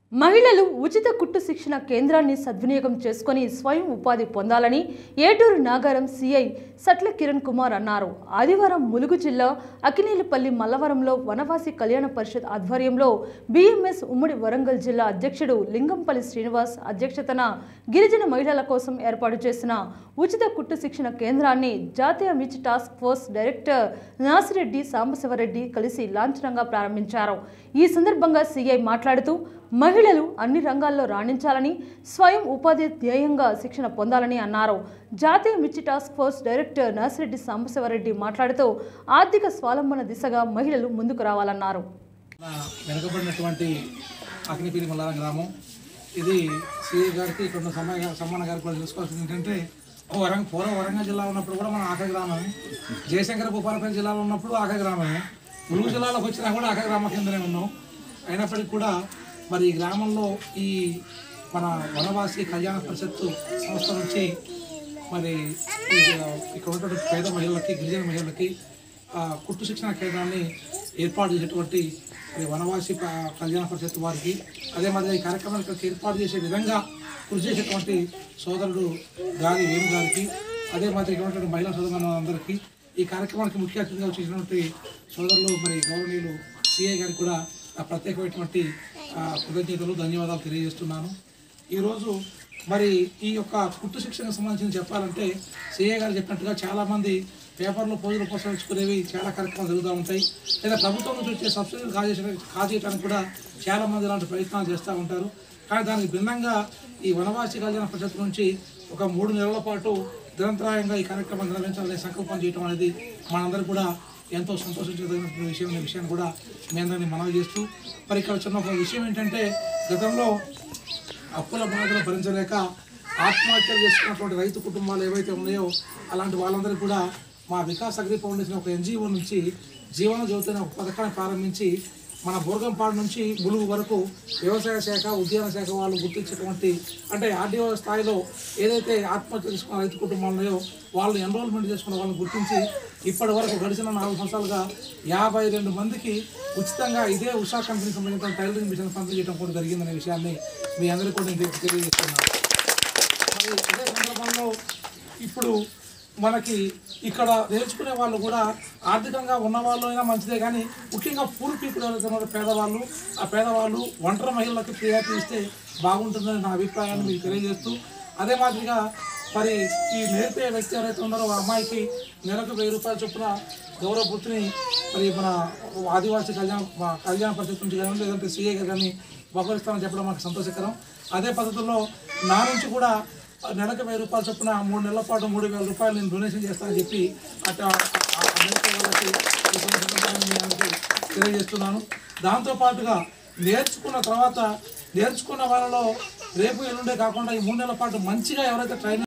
మహిళలు ఉచిత కుట్టు శిక్షణ కేంద్రాన్ని సద్వినియోగం చేసుకుని స్వయం ఉపాధి పొందాలని ఏటూరు నాగారం సిఐ సట్ల కిరణ్ కుమార్ అన్నారు. ఆదివారం ములుగు జిల్లా అకినేలపల్లి మల్లవరంలో వనవాసి కళ్యాణ పరిషత్ ఆధ్వర్యంలో బిఎంఎస్ ఉమ్మడి వరంగల్ జిల్లా అధ్యక్షుడు లింగంపల్లి శ్రీనివాస్ అధ్యక్షతన గిరిజన మహిళల కోసం ఏర్పాటు చేసిన ఉచిత కుట్టు శిక్షణ కేంద్రాన్ని జాతీయ మిర్చి task force director Nasireddy Sambasivareddy కలిసి లాంఛనంగా ప్రారంభించారు. ఈ సందర్భంగా సిఐ మాట్లాడుతూ మహిళలు అన్ని రంగాల్లో రాణించాలని, స్వయం ఉపాధి ధ్యేయంగా శిక్షణ పొందాలని అన్నారు. జాతీయ మిర్చి task force director Nasireddy Sambasivareddy మాట్లాడుతూ ఆర్థిక స్వావలంబన దిశగా మహిళలు ముందుకు రావాలన్నారు. వెనుకబడినటువంటి అకినేపల్లి మల్లారం గ్రామం ఇది సిఐ గారికి ఇక్కడ సమ్మాన గారికి కూడా తెలుసుకోవాల్సింది ఏంటంటే పూర్వ వరంగల్ జిల్లా ఉన్నప్పుడు కూడా మనం ఆక గ్రామమే, జయశంకర భూపాలపల్లి జిల్లాలో ఉన్నప్పుడు ఆక గ్రామమే, ములుగు జిల్లాలోకి వచ్చినా కూడా ఆక గ్రామ కిందనే ఉన్నాం. అయినప్పటికీ కూడా మరి ఈ గ్రామంలో ఈ మన వనవాసి కళ్యాణ పరిషత్తు సంస్థ నుంచి మరి ఇక్కడ ఉన్నటువంటి పేద మహిళలకి, గిరిజన మహిళలకి కుట్టు శిక్షణ కేంద్రాన్ని ఏర్పాటు చేసేటువంటి వనవాసి కళ్యాణ పరిషత్తు వారికి, అదే మాదిరి ఈ కార్యక్రమానికి ఏర్పాటు చేసే విధంగా కృషి చేసేటువంటి సోదరుడు గాలి వేణు గారికి, అదే మాదిరి ఉన్నటువంటి మహిళా సోదరులందరికీ, ఈ కార్యక్రమానికి ముఖ్య అతిథిగా చేసినటువంటి సోదరులు మరి గౌరవనీయులు సిఐ గారికి కూడా ప్రత్యేకమైనటువంటి కృతజ్ఞతలు, ధన్యవాదాలు తెలియజేస్తున్నాను. ఈరోజు మరి ఈ యొక్క కుట్టు శిక్షణకు సంబంధించి చెప్పాలంటే సిఐ గారు చెప్పినట్టుగా చాలామంది పేపర్లో పోజులు ప్రోత్సహించుకునేవి చాలా కార్యక్రమాలు జరుగుతూ ఉంటాయి. లేదా ప్రభుత్వం నుంచి వచ్చే సబ్సిడీలు కాజేయడానికి కూడా చాలామంది ఇలాంటి ప్రయత్నాలు చేస్తూ ఉంటారు. కానీ దానికి భిన్నంగా ఈ వనవాసి కళ్యాణ పరిషత్ నుంచి ఒక 3 నెలల పాటు నిరంతరాయంగా ఈ కార్యక్రమం నిర్వహించాలనే సంకల్పం చేయడం అనేది మనందరూ కూడా ఎంతో సంతోషించదగిన విషయాన్ని కూడా మీ అందరినీ మనవి చేస్తూ, మరి ఇక్కడ చిన్న ఒక విషయం ఏంటంటే గతంలో అప్పుల బాధలు భరించలేక ఆత్మహత్యలు చేసుకున్నటువంటి రైతు కుటుంబాలు ఏవైతే ఉన్నాయో అలాంటి వాళ్ళందరూ కూడా మా వికాస్ అగ్రి ఫౌండేషన్ ఒక ఎన్జిఓ నుంచి జీవన జ్యోతి అనే ఒక పథకాన్ని ప్రారంభించి మన బోర్గంపాడు నుంచి ములుగు వరకు వ్యవసాయ శాఖ, ఉద్యాన శాఖ వాళ్ళు గుర్తించేటువంటి అంటే ఆర్డీఓ స్థాయిలో ఏదైతే ఆత్మహత్య చేసుకున్న రైతు కుటుంబాలు ఉన్నాయో వాళ్ళు ఎన్రోల్మెంట్ చేసుకున్న వాళ్ళని గుర్తించి ఇప్పటి వరకు గడిచిన 4 సంవత్సరాలుగా 52 మందికి ఉచితంగా ఇదే ఉషా కంపెనీ సంబంధించిన టైలరింగ్ మిషన్ పంపిణీ చేయడం కూడా జరిగిందనే విషయాన్ని మీ అందరికీ కూడా నేను తెలియజేస్తున్నాను. మరి అదే సందర్భంలో ఇప్పుడు మనకి ఇక్కడ నేర్చుకునే వాళ్ళు కూడా ఆర్థికంగా ఉన్నవాళ్ళు అయినా మంచిదే, కానీ ముఖ్యంగా పూర్ పీపుల్ ఎవరైతే ఉన్నారో పేదవాళ్ళు, ఆ పేదవాళ్ళు ఒంటరి మహిళలకు ప్రియారిటీ ఇస్తే బాగుంటుందని నా అభిప్రాయాన్ని మీకు తెలియజేస్తూ, అదే మాదిరిగా మరి ఈ నేర్పే వ్యక్తి ఎవరైతే ఉన్నారో ఆ అమ్మాయికి నెలకు 1000 రూపాయల చొప్పున గౌరవ వృత్తిని మరి మన ఆదివాసీ కళ్యాణ పరిషత్ నుంచి కానీ లేదంటే సిఐ కానీ బహుకరిస్తామని చెప్పడం మనకు సంతోషకరం. అదే పద్ధతుల్లో నా నుంచి కూడా నెలకు 1000 రూపాయల చొప్పున 3 నెలల పాటు 3000 రూపాయలు నేను డొనేషన్ చేస్తానని చెప్పి వాళ్ళకి తెలియజేస్తున్నాను. దాంతోపాటుగా నేర్చుకున్న తర్వాత నేర్చుకున్న వాళ్ళలో రేపు ఎల్లుండే కాకుండా ఈ 3 నెలల పాటు మంచిగా ఎవరైతే ట్రైనింగ్